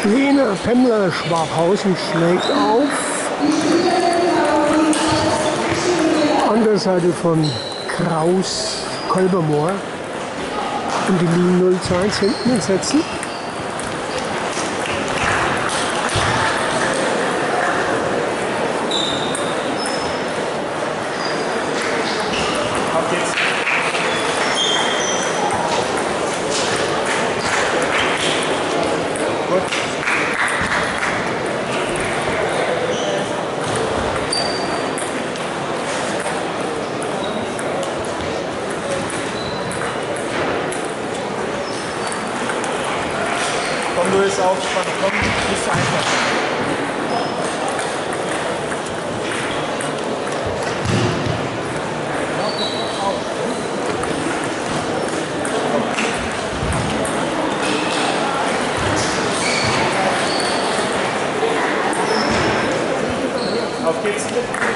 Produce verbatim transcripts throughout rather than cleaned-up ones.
Lena Pemmler Schwabhausen schlägt auf. An der Seite von Kraus Kolbermoor. Und die liegen null zu eins hinten und setzen. Auf geht's. Gut. Komm, du bist aufspannt. Komm, bist du einfach. Auf geht's.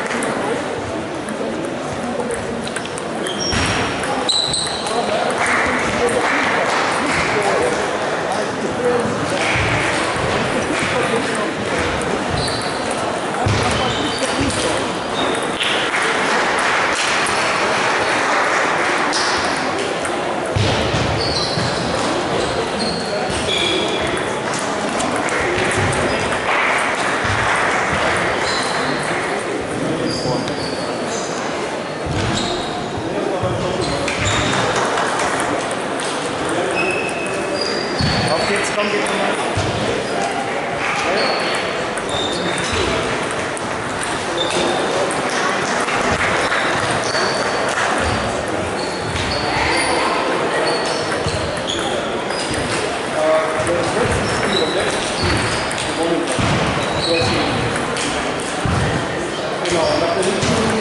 Auf geht's, komm, geht nochmal. Genau, nach der nächsten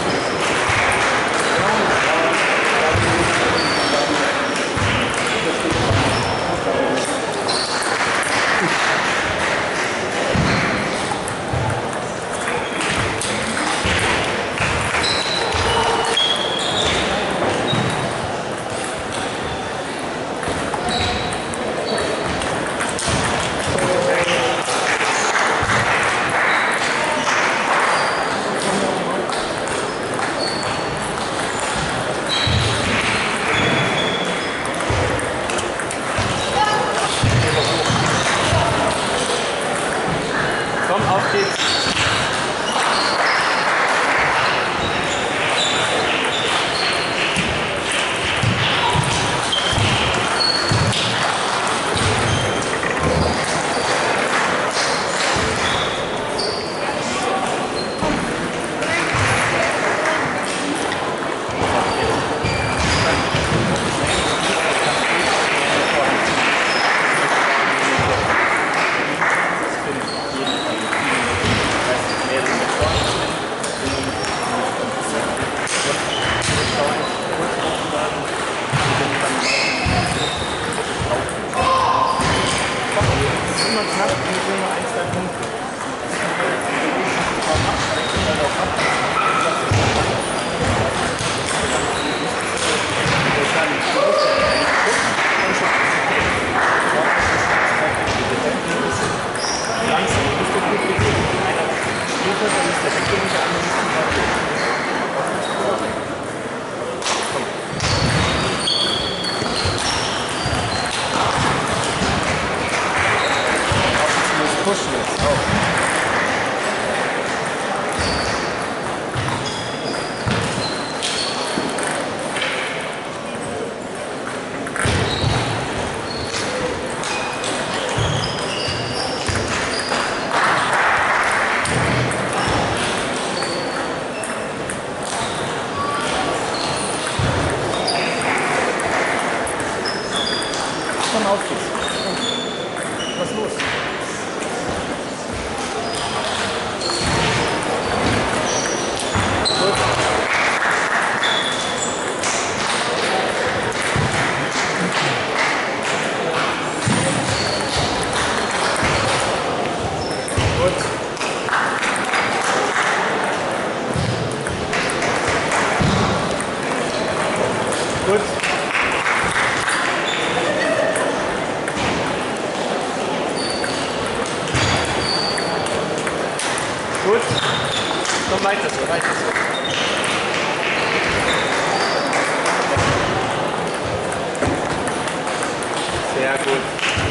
Komm, auf geht's. Immer knapp, nur nur ein, zwei Punkte. Langsam bist du gut gegeben. Einer steht da, dann ist der Deckel und der andere ist zum Beispiel. Pushen jetzt auf. Komm auf jetzt. Was ist los? Gut. Gut. Komm weiter so, weiter so. Sehr gut.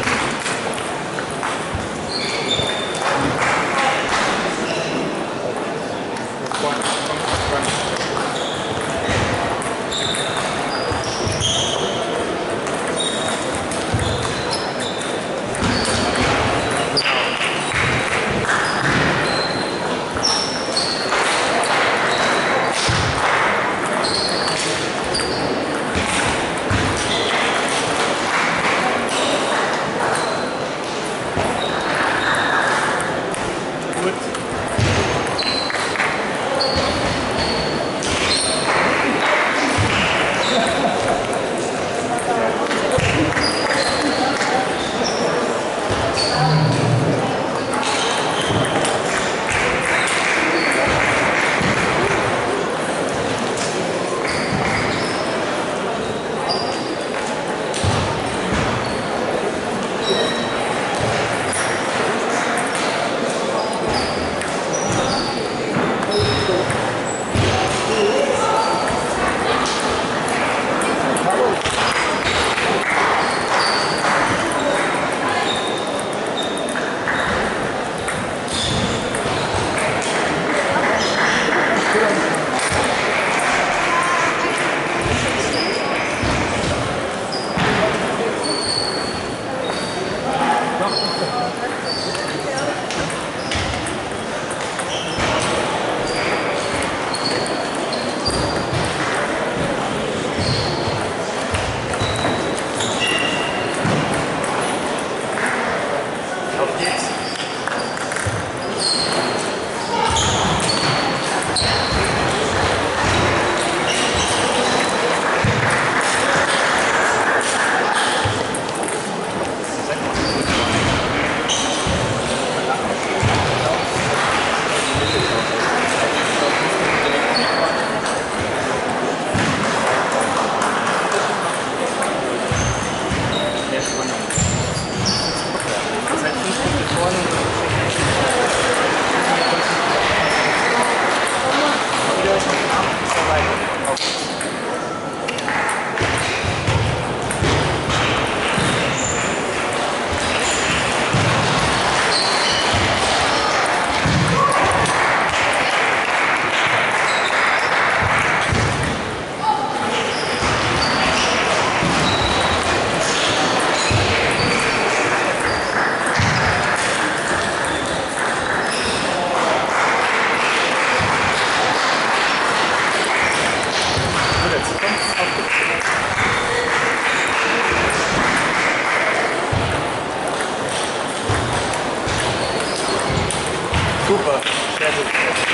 Super, sehr gut.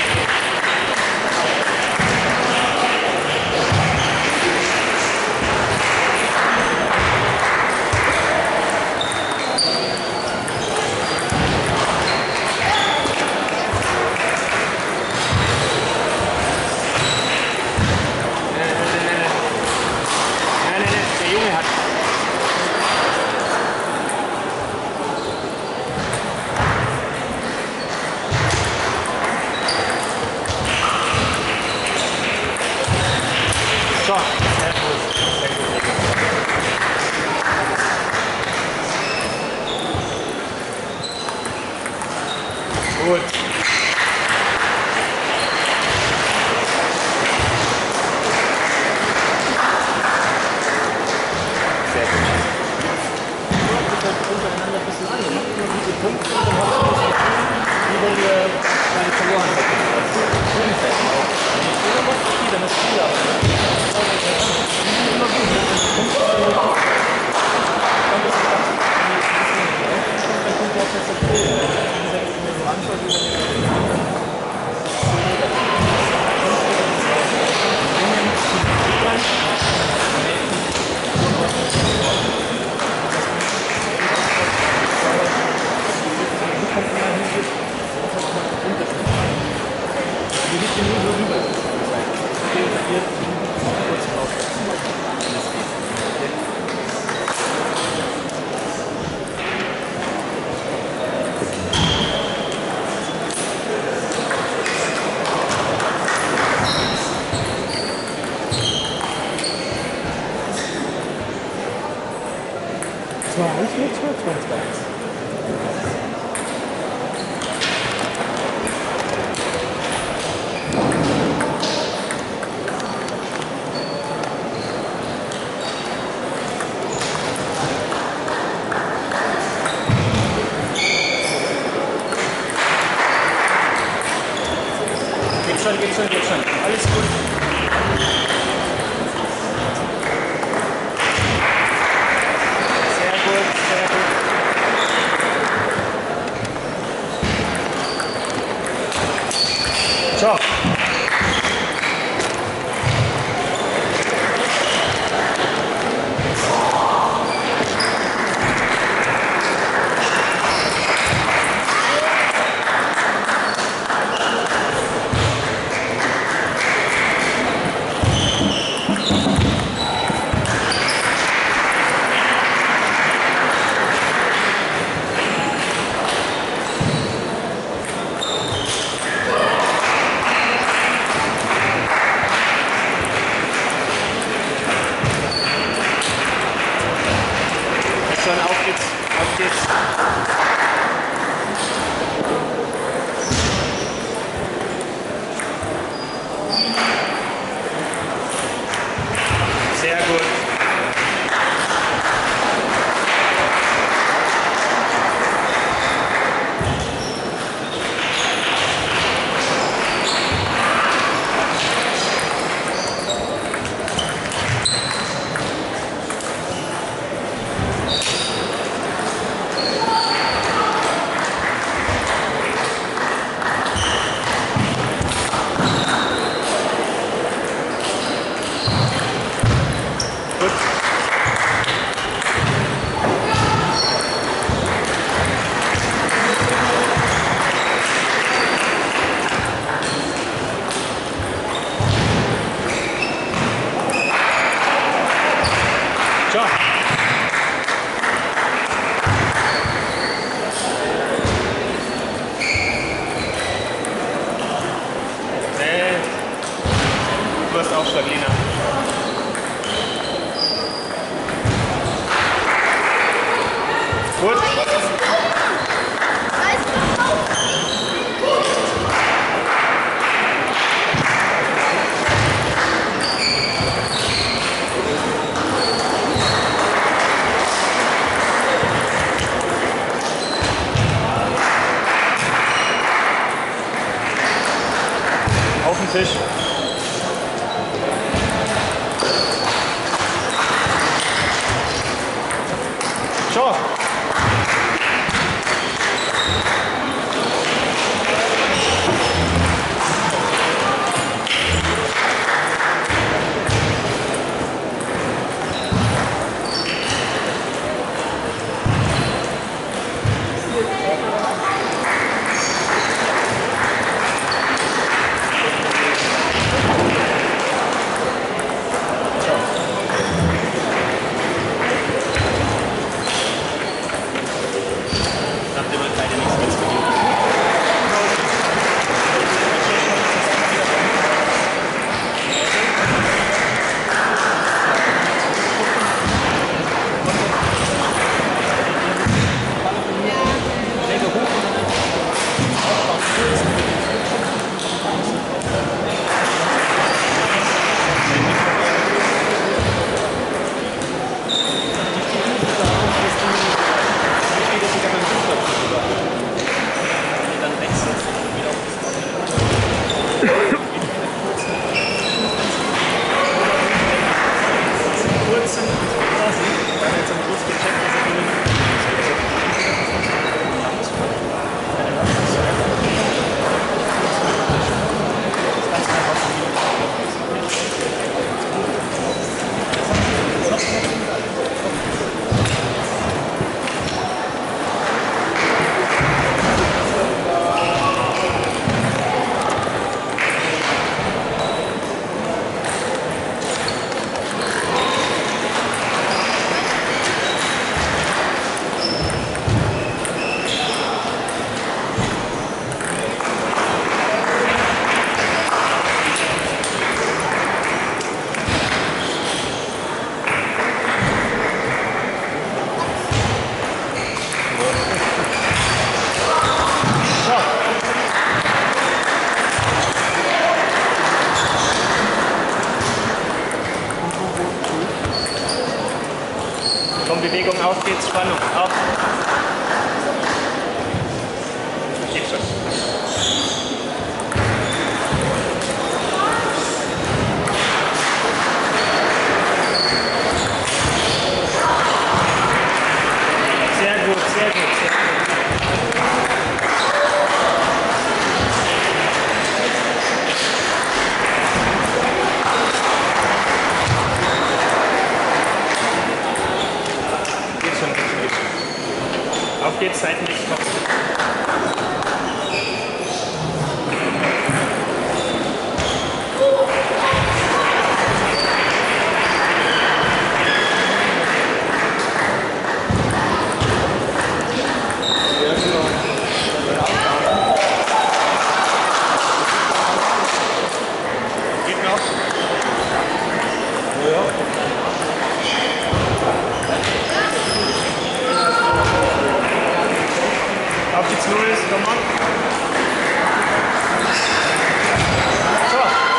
So, sehr gut, sehr gut. Gut. Sehr gut. Untereinander ein bisschen an. Ihr macht immer diese Punkte und dann habt ihr das Gefühl, wie wenn ihr beide verloren hättet. Oder macht es viel, dann ist viel, aber immer gut. Punkte dann ist es dann kommt ihr auch jetzt das Spiel. Wenn ihr so anschaut, wie wenn ihr mit zwölf. Geht schon, geht schon, geht schon. Alles gut. Sehr gut, sehr gut. So. Schon, auf geht's, auf geht's. Sehr gut. Gut. So. Nee. Du hast Aufschlag, Lina. Gut. Auf den Tisch. So. Auf geht's, Spannung. Auf. Geht schon. Sehr gut, sehr gut, sehr gut. Geht schon, geht schon, geht schon. Auf geht's, seitlich, Kopf. Geht noch. Ja. Auf geht's, Luis, komm on. So.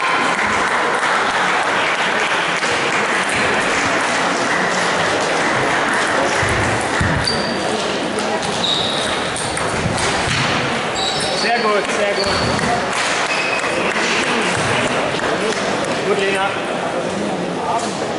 Sehr gut, sehr gut. Gut, Lena.